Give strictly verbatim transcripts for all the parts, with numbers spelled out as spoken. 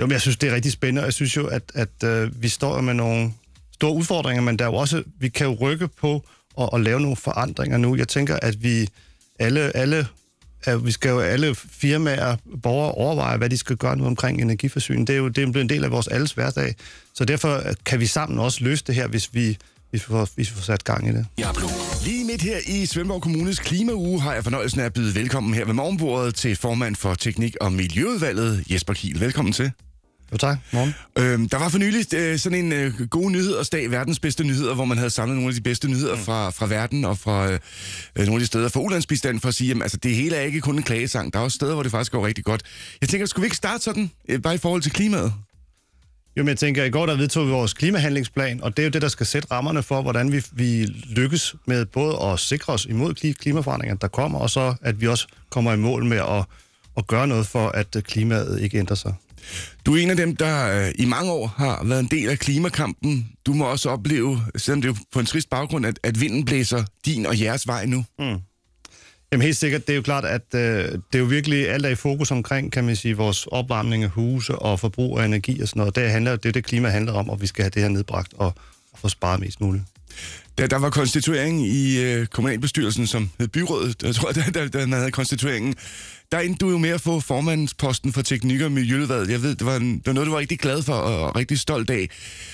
Jo, men jeg synes, det er rigtig spændende, og jeg synes jo, at, at øh, vi står med nogle store udfordringer, men der er jo også, vi kan jo rykke på og, og lave nogle forandringer nu. Jeg tænker, at vi alle, alle at vi skal jo alle firmaer, borgere overveje, hvad de skal gøre nu omkring energiforsyning. Det er jo det er blevet en del af vores alles hverdag, så derfor kan vi sammen også løse det her, hvis vi Hvis vi, får, hvis vi får sat gang i det. Ja, lige midt her i Svendborg Kommunes Klimauge har jeg fornøjelsen af at byde velkommen her ved morgenbordet til formand for Teknik- og Miljøudvalget, Jesper Kiel. Velkommen til. Jo, tak. Morgen. Øhm, der var for nylig øh, sådan en øh, gode nyhedersdag, verdens bedste nyheder, hvor man havde samlet nogle af de bedste nyheder mm. fra, fra verden og fra øh, nogle af de steder fra ulandsbistand for at sige, at altså, det hele er ikke kun en klagesang. Der er også steder, hvor det faktisk går rigtig godt. Jeg tænker, skulle vi ikke starte sådan, øh, bare i forhold til klimaet? Jo, men jeg tænker, i går der vedtog vi vores klimahandlingsplan, og det er jo det, der skal sætte rammerne for, hvordan vi, vi lykkes med både at sikre os imod klimaforandringer, der kommer, og så at vi også kommer i mål med at, at gøre noget for, at klimaet ikke ændrer sig. Du er en af dem, der øh, i mange år har været en del af klimakampen. Du må også opleve, selvom det er på en trist baggrund, at, at vinden blæser din og jeres vej nu. Mm. Jamen helt sikkert, det er jo klart, at øh, det er jo virkelig alt er i fokus omkring, kan man sige, vores opvarmning af huse og forbrug af energi og sådan noget. Det handler, det er det, klima handler om, og vi skal have det her nedbragt og, og få sparet mest muligt. Da der var konstituering i øh, kommunalbestyrelsen, som hed byrådet, jeg tror, da, da, da man havde konstitueringen, der endte du jo med at få formandsposten for Teknik- og Miljøudvalget. Jeg ved, det var, en, det var noget, du var rigtig glad for og, og rigtig stolt af.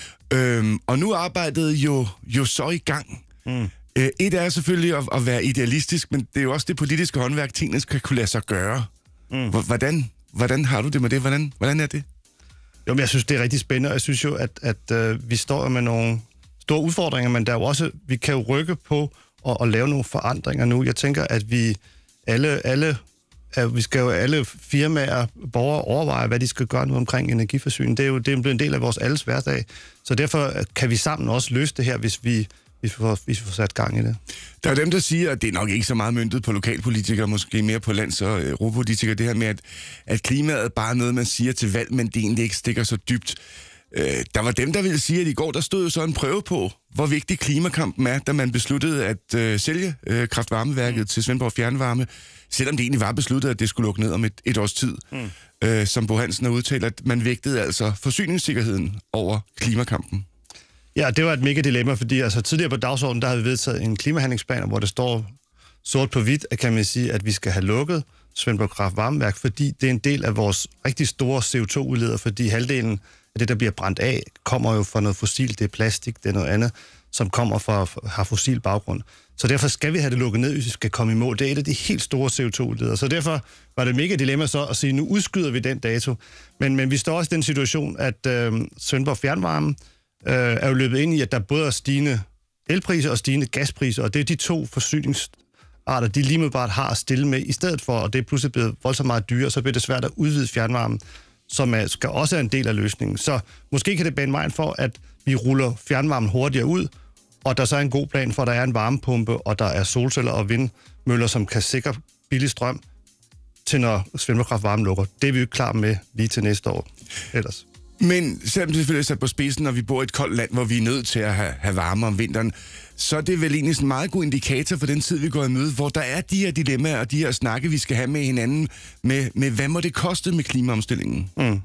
Øhm, og nu arbejdede jo, jo så i gang. Mm. Et er selvfølgelig at, at være idealistisk, men det er jo også det politiske håndværk, tingene skal kunne lade sig gøre. Mm. Hvordan, hvordan har du det med det? Hvordan, hvordan er det? Jo, men jeg synes, det er rigtig spændende, og jeg synes jo, at, at uh, vi står med nogle store udfordringer, men der er jo også, vi kan jo rykke på og, og lave nogle forandringer nu. Jeg tænker, at vi alle, alle, at vi skal jo alle firmaer, borgere overveje, hvad de skal gøre nu omkring energiforsyning. Det er jo det er blevet en del af vores alles hverdag, så derfor kan vi sammen også løse det her, hvis vi Hvis vi, får, hvis vi får sat gang i det. Der er dem, der siger, at det er nok ikke så meget myntet på lokalpolitikere, måske mere på lands- og europapolitikere, det her med, at, at klimaet er bare noget, man siger til valg, men det egentlig ikke stikker så dybt. Øh, der var dem, der ville sige, at i går, der stod jo så en prøve på, hvor vigtig klimakampen er, da man besluttede at øh, sælge øh, kraftvarmeværket mm. til Svendborg Fjernvarme, selvom det egentlig var besluttet, at det skulle lukke ned om et, et års tid. Mm. Øh, som Bo Hansen har udtalt, at man vægtede altså forsyningssikkerheden over klimakampen. Ja, det var et mega dilemma, fordi altså, tidligere på dagsordenen, der havde vi vedtaget en klimahandlingsplan, hvor det står sort på hvidt, at kan man sige, at vi skal have lukket Svendborg Kraftvarmeværk, fordi det er en del af vores rigtig store C O to udleder, fordi halvdelen af det, der bliver brændt af, kommer jo fra noget fossil, det er plastik, det er noget andet, som kommer fra, har fossil baggrund. Så derfor skal vi have det lukket ned, hvis vi skal komme i mål. Det er et af de helt store C O to udledere. Så derfor var det mega dilemma så at sige, nu udskyder vi den dato. Men, men vi står også i den situation, at øh, Svendborg Fjernvarme øh, er jo løbet ind i, at der både er stigende elpriser og stigende gaspriser, og det er de to forsyningsarter, de lige modbart har at stille med i stedet for, og det er pludselig blevet voldsomt meget dyrere, så bliver det svært at udvide fjernvarmen, som er, skal også er en del af løsningen. Så måske kan det bane vejen for, at vi ruller fjernvarmen hurtigere ud, og der så er en god plan for, at der er en varmepumpe, og der er solceller og vindmøller, som kan sikre billig strøm til når Svendborg Kraftvarme lukker. Det er vi jo ikke klar med lige til næste år ellers. Men selvom det selvfølgelig er sat på spidsen, når vi bor i et koldt land, hvor vi er nødt til at have, have varme om vinteren, så er det vel egentlig sådan en meget god indikator for den tid, vi går i møde, hvor der er de her dilemmaer og de her snakke, vi skal have med hinanden, med, med hvad må det koste med klimaomstillingen? Mm.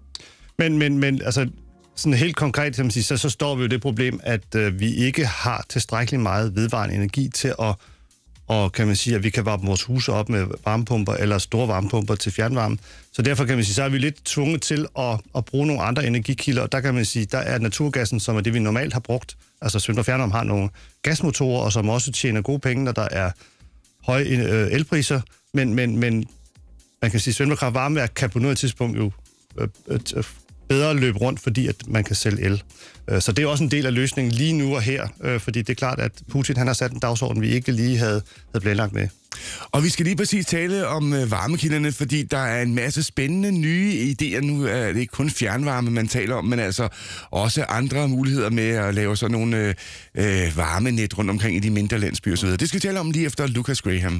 Men, men, men altså, sådan helt konkret, man siger, så, så står vi jo det problem, at øh, vi ikke har tilstrækkeligt meget vedvarende energi til at, og kan man sige, at vi kan varme vores huse op med varmepumper eller store varmepumper til fjernvarme. Så derfor kan man sige, så er vi lidt tvunget til at, at bruge nogle andre energikilder, og der kan man sige, der er naturgassen, som er det, vi normalt har brugt. Altså Svendborg Fjernvarme har nogle gasmotorer, og som også tjener gode penge, når der er høje øh, elpriser, men, men, men man kan sige, at Svendborg Kraftvarmeværk kan på noget tidspunkt jo øh, øh, bedre løbe rundt, fordi at man kan sælge el. Så det er også en del af løsningen lige nu og her, fordi det er klart, at Putin han har sat en dagsorden, vi ikke lige havde, havde planlagt med. Og vi skal lige præcis tale om varmekilderne, fordi der er en masse spændende nye idéer. Nu er det ikke kun fjernvarme, man taler om, men altså også andre muligheder med at lave sådan nogle øh, varmenet rundt omkring i de mindre landsbyer og så videre. Det skal vi tale om lige efter Lucas Graham.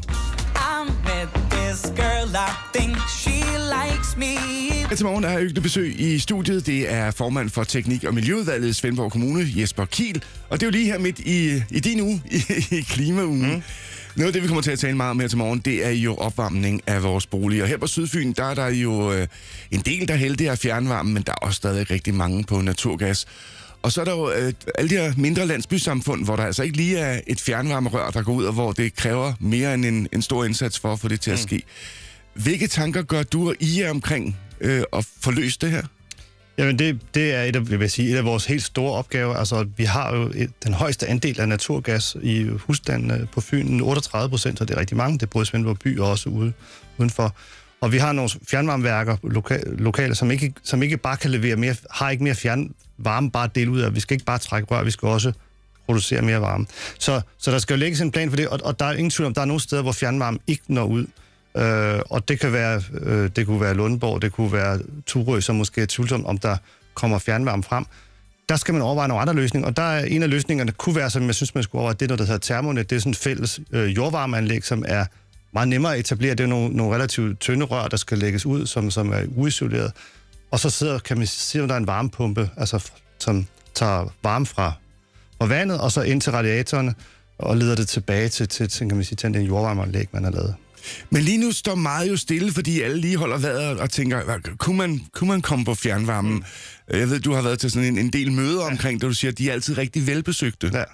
Til morgen er jeg besøg i studiet. Det er formand for Teknik- og Miljøudvalget i Svendborg Kommune, Jesper Kiel. Og det er jo lige her midt i, i din uge, i, i Klimaugen. Mm. Noget af det, vi kommer til at tale meget om her til morgen, det er jo opvarmning af vores boliger. Her på Sydfyn, der er der jo øh, en del, der er heldige af fjernvarme, men der er også stadig rigtig mange på naturgas. Og så er der jo øh, alle de her mindre landsbysamfund, hvor der altså ikke lige er et fjernvarmerør, der går ud, og hvor det kræver mere end en, en stor indsats for at få det til at ske. Mm. Hvilke tanker gør du og I er omkring øh, at få løst det her? Jamen, det, det er et af, jeg vil sige, et af vores helt store opgaver. Altså, vi har jo et, den højeste andel af naturgas i husstandene på Fyn, otteogtredive procent, og det er rigtig mange. Det er både i Svendborg by og også ude, udenfor. Og vi har nogle fjernvarmeværker loka- lokale, som ikke, som ikke bare kan levere mere, har ikke mere fjernvarme bare at dele ud af. Vi skal ikke bare trække rør, vi skal også producere mere varme. Så, så der skal jo lægges en plan for det, og, og der er ingen tvivl om, der er nogle steder, hvor fjernvarme ikke når ud. Øh, og det kan være, øh, det kunne være Lundborg, det kunne være Turø, som måske er tvivlsomt, om der kommer fjernvarme frem. Der skal man overveje nogle andre løsninger, og der er en af løsningerne, kunne være, som jeg synes, man skulle overveje, det er noget, der hedder Termonet. Det er sådan et fælles øh, jordvarmeanlæg, som er meget nemmere at etablere. Det er nogle, nogle relativt tynde rør, der skal lægges ud, som, som er uisoleret. Og så sidder, kan man sige, at der er en varmepumpe, altså, som tager varme fra, fra vandet, og så ind til radiatorerne, og leder det tilbage til, til, til, kan man sige, til den jordvarmeanlæg, man har lavet. Men lige nu står meget jo stille, fordi alle lige holder vejret og tænker, kunne man, kunne man komme på fjernvarmen? Mm. Jeg ved, du har været til sådan en, en del møder ja. omkring det, du siger, at de er altid rigtig velbesøgte. Ja.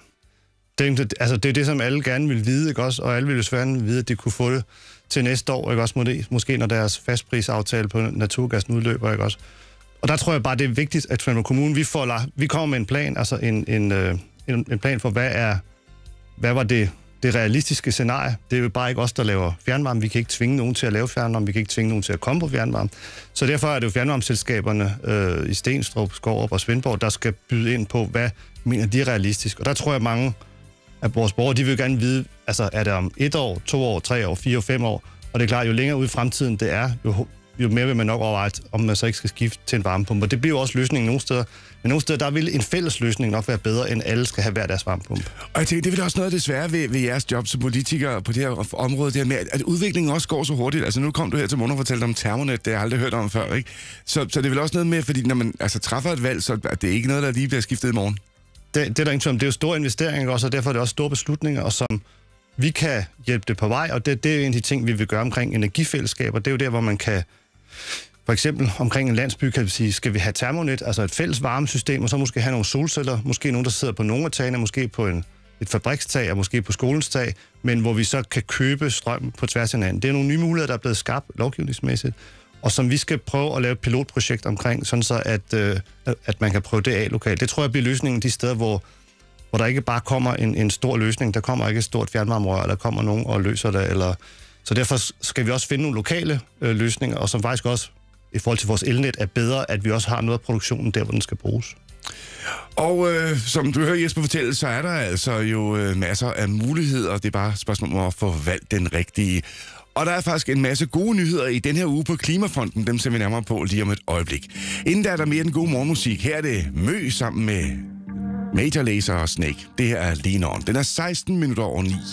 Det, altså, det er det, som alle gerne vil vide, ikke også? Og alle vil jo svært vide, at de kunne få det til næste år, ikke også? Måske, måske når deres fastprisaftale på naturgassen udløber, ikke også? Og der tror jeg bare, det er vigtigt, at Svendborg Kommune, vi, får, vi kommer med en plan, altså en, en, en, en plan for, hvad er, hvad var det, det realistiske scenarie. Det er jo bare ikke os, der laver fjernvarme. Vi kan ikke tvinge nogen til at lave fjernvarme. Vi kan ikke tvinge nogen til at komme på fjernvarme. Så derfor er det jo fjernvarmeselskaberne øh, i Stenstrup, Skårup og Svendborg, der skal byde ind på, hvad mener de er realistisk. Og der tror jeg, mange af vores borgere, de vil gerne vide, altså er det om et år, to år, tre år, fire år, fem år. Og det er klart, jo længere ud i fremtiden det er, jo, jo mere vil man nok overveje, om man så ikke skal skifte til en varmepumpe. Og det bliver jo også løsningen nogle steder. Men nogle steder, der vil en fælles løsning nok være bedre, end alle skal have hver deres varmepumpe. Og jeg tænker, det er vel også noget af det svære ved, ved jeres job som politikere på det her område, det her med, at udviklingen også går så hurtigt. Altså nu kom du her til morgen og fortalte om Termonet, det har jeg aldrig hørt om før, ikke? Så, så det er vel også noget med, fordi når man altså, træffer et valg, så er det ikke noget, der lige bliver skiftet i morgen. Det, det er der ingen tvivl om. Det er jo store investeringer også, og derfor er det også store beslutninger, og som vi kan hjælpe det på vej, og det, det er en af de ting, vi vil gøre omkring energifællesskaber. Det er jo der, hvor man kan, for eksempel omkring en landsby, kan vi sige, skal vi have Termonet, altså et fælles varmesystem, og så måske have nogle solceller, måske nogen, der sidder på nogle af tagene, måske på en, et fabrikstag, og måske på skolens tag, men hvor vi så kan købe strøm på tværs af hinanden. Det er nogle nye muligheder, der er blevet skabt lovgivningsmæssigt, og som vi skal prøve at lave et pilotprojekt omkring, sådan så at, øh, at man kan prøve det af lokalt. Det tror jeg bliver løsningen de steder, hvor, hvor der ikke bare kommer en, en stor løsning, der kommer ikke et stort fjernvarmerør, eller kommer nogen og løser det, eller... Så derfor skal vi også finde nogle lokale øh, løsninger, og som faktisk også i forhold til vores elnet er bedre, at vi også har noget af produktionen der, hvor den skal bruges. Og øh, som du hører Jesper fortælle, så er der altså jo øh, masser af muligheder. Det er bare et spørgsmål om at få valgt den rigtige. Og der er faktisk en masse gode nyheder i den her uge på Klimafronten. Dem ser vi nærmere på lige om et øjeblik. Inden der er der mere den gode morgenmusik. Her er det Mø sammen med Major Lazer og Snake. Det her er Lean On. Den er seksten minutter over ni.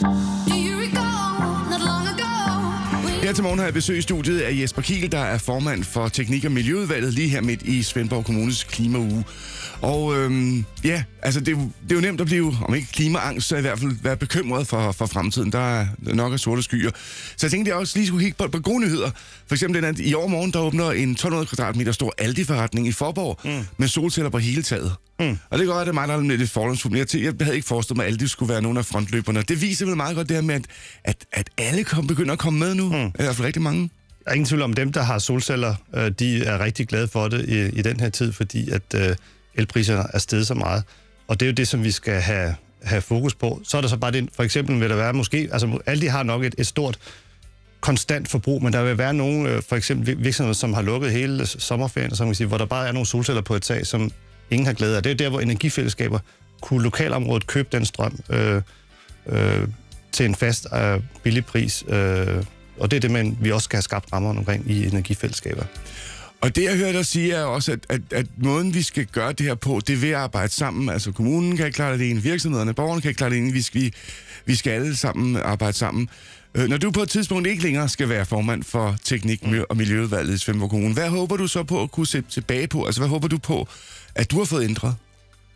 Her til morgen har jeg besøg i studiet af Jesper Kiel, der er formand for Teknik- og Miljøudvalget lige her midt i Svendborg Kommunes klimauge. Og øhm, ja, altså det, det er jo nemt at blive, om ikke klimaangst, så i hvert fald være bekymret for, for fremtiden. Der er nok af sorte skyer. Så jeg tænkte, at jeg også lige skulle kigge på, på gode nyheder. For eksempel den, at i overmorgen, der åbner en tolv hundrede kvadratmeter stor Aldi-forretning i Fåborg mm. med solceller på hele taget. Mm. Og det gør, at det er meget, der er lidt fordomsfuldt. Jeg, jeg havde ikke forestillet mig, at Aldi skulle være nogle af frontløberne. Det viser vel meget godt det her med, at, at, at alle kom, begynder at komme med nu. Mm. I hvert fald rigtig mange. Der er ingen tvivl om, dem, der har solceller, de er rigtig glade for det i, i den her tid, fordi at elpriserne er steget så meget. Og det er jo det, som vi skal have, have fokus på. Så er der så bare det, for eksempel vil der være måske, altså Aldi har nok et, et stort konstant forbrug, men der vil være nogle, for eksempel virksomheder, som har lukket hele sommerferien, som man sige, hvor der bare er nogle solceller på et tag, som ingen har glæde af. Det er der, hvor energifællesskaber kunne lokalområdet købe den strøm øh, øh, til en fast øh, billig pris. Øh, og det er det, man, vi også skal have skabt rammerne omkring i energifællesskaber. Og det, jeg hører dig sige, er også, at, at, at måden, vi skal gøre det her på, det er ved at arbejde sammen. Altså, kommunen kan ikke klare det ene, virksomhederne, borgerne kan ikke klare det ene. Vi skal, vi, vi skal alle sammen arbejde sammen. Øh, når du på et tidspunkt ikke længere skal være formand for Teknik- og Miljøudvalget i Svendborg Kommune, hvad håber du så på at kunne se tilbage på? Altså, hvad håber du på, at du har fået ændret?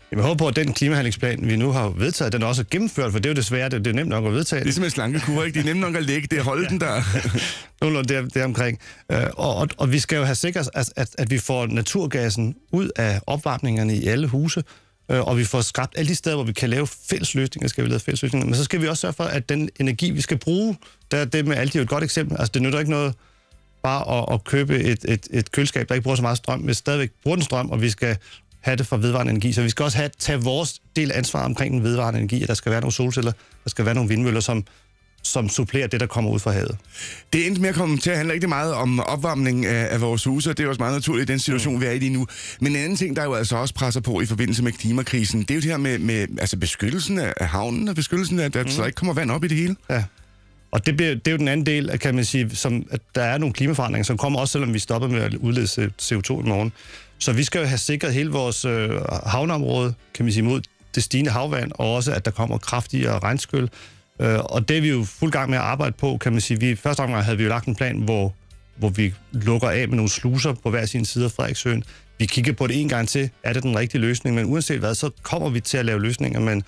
Jeg håber på, at den klimahandlingsplan, vi nu har vedtaget, den er også gennemført, for det er jo desværre, det, det er nemt nok at vedtage. Det er simpelthen slankekur, ikke? Det er nemt nok at lægge det, holde ja. den der. Nogenlunde der, der omkring. Uh, og, og, og vi skal jo have sikret, at, at, at vi får naturgassen ud af opvarmningerne i alle huse, uh, og vi får skabt alle de steder, hvor vi kan lave fælles løsninger, skal vi lave fælles løsninger. Men så skal vi også sørge for, at den energi, vi skal bruge, der er det med alt, det er jo et godt eksempel. Altså, det nytter ikke noget bare at, at købe et, et, et køleskab, der ikke bruger så meget strøm, men stadigvæk bruger den strøm, og vi skal have det fra vedvarende energi. Så vi skal også have, tage vores del af ansvar omkring den vedvarende energi, at der skal være nogle solceller, der skal være nogle vindmøller, som, som supplerer det, der kommer ud fra havet. Det endte med at komme til at handle rigtig meget om opvarmning af, af vores huse, og det er også meget naturligt i den situation, mm. vi er i lige nu. Men en anden ting, der jo altså også presser på i forbindelse med klimakrisen, det er jo det her med, med altså beskyttelsen af havnen og beskyttelsen af, at der mm. så ikke kommer vand op i det hele. Ja. Og det, bliver, det er jo den anden del, kan man sige, som, at der er nogle klimaforandringer, som kommer også, selvom vi stopper med at udlede C O to i morgen. Så vi skal jo have sikret hele vores øh, havneområde, kan man sige, mod det stigende havvand, og også, at der kommer kraftigere regnskyl. Øh, og det er vi jo fuld gang med at arbejde på, kan man sige. Vi, første omgang havde vi jo lagt en plan, hvor, hvor vi lukker af med nogle sluser på hver sin side af Frederiksøen. Vi kigger på det en gang til, er det den rigtige løsning, men uanset hvad, så kommer vi til at lave løsninger, men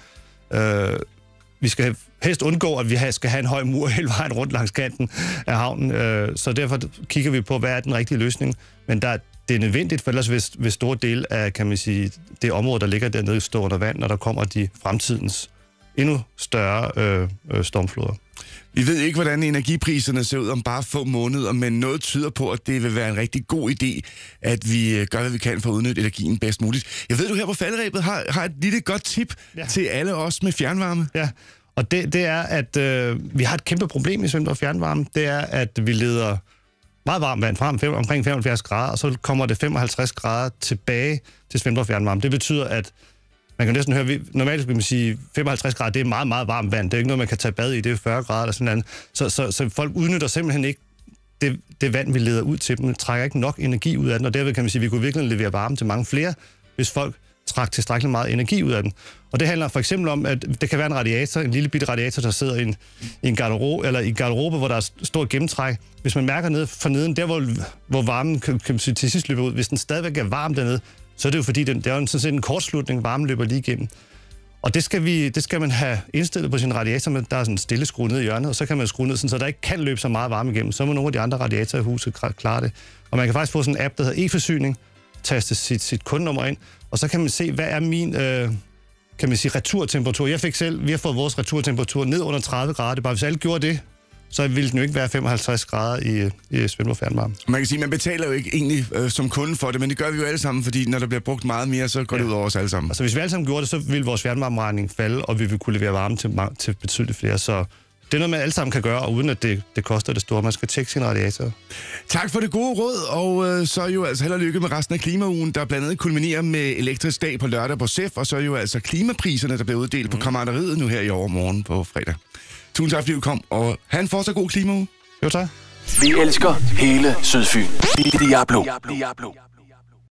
øh, vi skal helst undgå, at vi skal have en høj mur hele vejen rundt langs kanten af havnen. Øh, så derfor kigger vi på, hvad er den rigtige løsning, men der det er nødvendigt, for ellers hvis, hvis store dele af, kan man sige, det område, der ligger dernede, står under vand, når der kommer de fremtidens endnu større øh, øh, stormfloder. Vi ved ikke, hvordan energipriserne ser ud om bare få måneder, men noget tyder på, at det vil være en rigtig god idé, at vi gør, hvad vi kan for at udnytte energien bedst muligt. Jeg ved, du her på falderebet har, har et lille godt tip ja. til alle os med fjernvarme. Ja, og det, det er, at øh, vi har et kæmpe problem i Svendborg Fjernvarme. Det er, at vi leder meget varmt vand frem, fem, omkring femoghalvfjerds grader, og så kommer det femoghalvtreds grader tilbage til Svendborg Fjernvarme. Det betyder, at man kan næsten høre, vi, normalt skal man sige, femoghalvtreds grader, det er meget, meget varmt vand. Det er ikke noget, man kan tage bad i, det er fyrre grader eller sådan noget. Så, så, så folk udnytter simpelthen ikke det, det vand, vi leder ud til dem. Trækker ikke nok energi ud af den, og derved kan man sige, at vi kunne virkelig levere varme til mange flere, hvis folk trækker tilstrækkeligt meget energi ud af den. Og det handler for eksempel om, at det kan være en radiator, en lille bitte radiator, der sidder i en, i en garderobe, eller i en garderobe, hvor der er stort gennemtræk. Hvis man mærker ned for neden, der hvor, hvor varmen kan, kan man sige, til sidst løber ud, hvis den stadigvæk er varm dernede, så er det jo fordi, den, det er jo sådan set en kortslutning, varmen løber lige igennem. Og det skal, vi, det skal man have indstillet på sin radiator, men der er sådan en stille skrue ned i hjørnet, og så kan man skrue ned, sådan, så der ikke kan løbe så meget varme igennem. Så må nogle af de andre radiatorer i huset klare det. Og man kan faktisk få sådan en app, der hedder e-forsyning, taste sit, sit kundenummer ind, og så kan man se, hvad er min øh, kan man sige, returtemperatur. Jeg fik selv, vi har fået vores returtemperatur ned under tredive grader. Det bare, hvis alle gjorde det, så ville den jo ikke være femoghalvtreds grader i, i Svendborg Fjernvarme. Man kan sige, man betaler jo ikke egentlig øh, som kunde for det, men det gør vi jo alle sammen, fordi når der bliver brugt meget mere, så går ja. det ud over os alle sammen. Altså hvis vi alle sammen gjorde det, så ville vores fjernvarmeregning falde, og vi ville kunne levere varme til, til betydeligt flere. Så det er noget, man alle sammen kan gøre, og uden at det, det koster det store. Man skal tjekke sin radiator. Tak for det gode råd, og øh, så jo altså held og lykke med resten af klimaugen, der blandt andet kulminerer med elektrisk dag på lørdag på S E F, og så jo altså klimapriserne, der bliver uddelt mm. på Kammeraderiet nu her i overmorgen på fredag. Tusind tak, fordi du kom, og have en fortsat god klimauge. Jo, tak. Vi elsker hele Sydfyn. Diablo. Diablo.